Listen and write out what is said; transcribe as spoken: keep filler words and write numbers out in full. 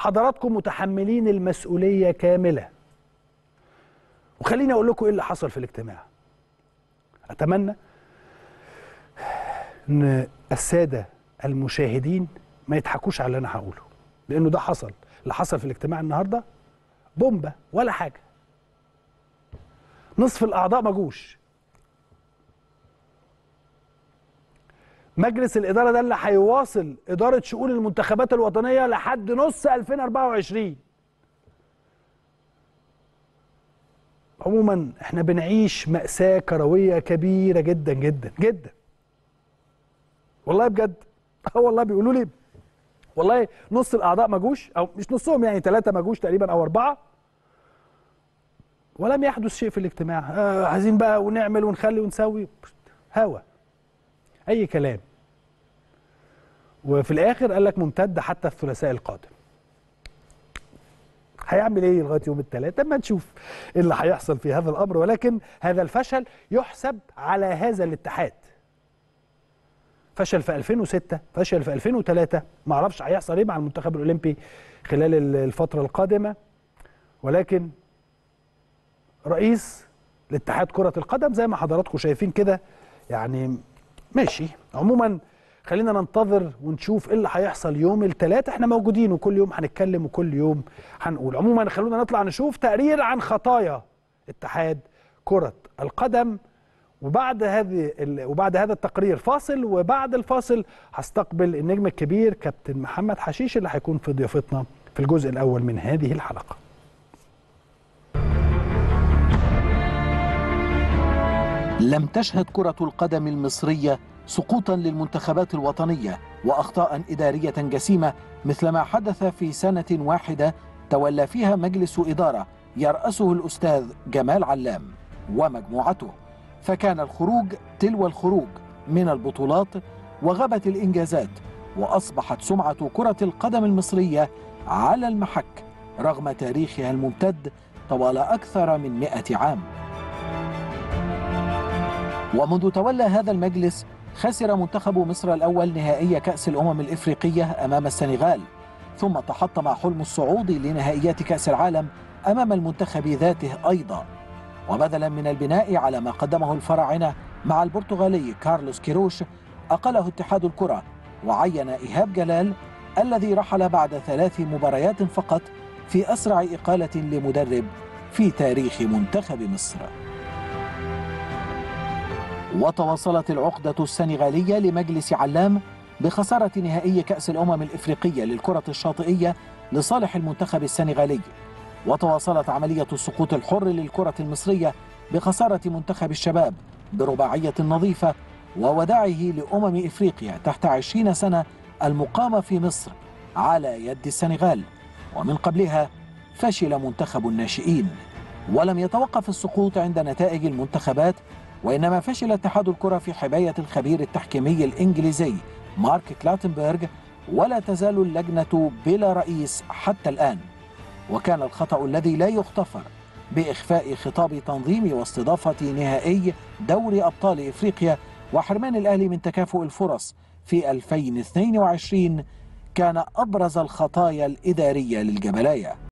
حضراتكم متحملين المسؤولية كاملة. وخليني أقول لكم إيه اللي حصل في الاجتماع. أتمنى إن السادة المشاهدين ما يضحكوش على اللي أنا هقوله، لأنه ده حصل. اللي حصل في الاجتماع النهاردة بومبة ولا حاجة. نصف الأعضاء ما جوش. مجلس الإدارة ده اللي هيواصل إدارة شؤون المنتخبات الوطنية لحد نص ألفين وأربعة وعشرين. عموما احنا بنعيش مأساة كروية كبيرة جدا جدا جدا. والله بجد. اه والله بيقولوا لي والله نص الأعضاء ما جوش، أو مش نصهم يعني ثلاثة ما جوش تقريبا أو أربعة، ولم يحدث شيء في الاجتماع. آه عايزين بقى ونعمل ونخلي ونسوي هوا أي كلام. وفي الآخر قال لك ممتد حتى الثلاثاء القادم. هيعمل ايه لغايه يوم الثلاثاء؟ اما نشوف ايه اللي هيحصل في هذا الامر. ولكن هذا الفشل يحسب على هذا الاتحاد. فشل في ألفين وستة، فشل في ألفين وثلاثة، ما اعرفش هيحصل ايه مع المنتخب الاولمبي خلال الفتره القادمه. ولكن رئيس الاتحاد كره القدم زي ما حضراتكم شايفين كده يعني ماشي. عموما خلينا ننتظر ونشوف ايه اللي هيحصل يوم الثلاثاء. احنا موجودين وكل يوم هنتكلم وكل يوم هنقول. عموما خلونا نطلع نشوف تقرير عن خطايا اتحاد كرة القدم، وبعد هذه وبعد هذا التقرير فاصل، وبعد الفاصل هستقبل النجم الكبير كابتن محمد حشيش اللي هيكون في ضيافتنا في الجزء الاول من هذه الحلقة. لم تشهد كرة القدم المصرية سقوطا للمنتخبات الوطنية وأخطاء إدارية جسيمة مثل ما حدث في سنة واحدة تولى فيها مجلس إدارة يرأسه الأستاذ جمال علام ومجموعته، فكان الخروج تلو الخروج من البطولات وغابت الإنجازات، وأصبحت سمعة كرة القدم المصرية على المحك رغم تاريخها الممتد طوال أكثر من مئة عام. ومنذ تولى هذا المجلس خسر منتخب مصر الأول نهائي كأس الأمم الإفريقية أمام السنغال، ثم تحطم حلم الصعود لنهائيات كأس العالم أمام المنتخب ذاته أيضا. وبدلا من البناء على ما قدمه الفراعنة مع البرتغالي كارلوس كيروش، أقله اتحاد الكرة وعين إيهاب جلال الذي رحل بعد ثلاث مباريات فقط في أسرع إقالة لمدرب في تاريخ منتخب مصر. وتواصلت العقدة السنغالية لمجلس علام بخسارة نهائي كأس الأمم الإفريقية للكرة الشاطئية لصالح المنتخب السنغالي، وتواصلت عملية السقوط الحر للكرة المصرية بخسارة منتخب الشباب برباعية نظيفة ووداعه لأمم إفريقيا تحت عشرين سنة المقامة في مصر على يد السنغال. ومن قبلها فشل منتخب الناشئين. ولم يتوقف السقوط عند نتائج المنتخبات، وإنما فشل اتحاد الكرة في حماية الخبير التحكيمي الإنجليزي مارك كلاتنبرغ، ولا تزال اللجنة بلا رئيس حتى الآن. وكان الخطأ الذي لا يغتفر بإخفاء خطاب تنظيم واستضافة نهائي دوري أبطال إفريقيا وحرمان الأهلي من تكافؤ الفرص في ألفين واثنين وعشرين كان أبرز الخطايا الإدارية للجبلاية.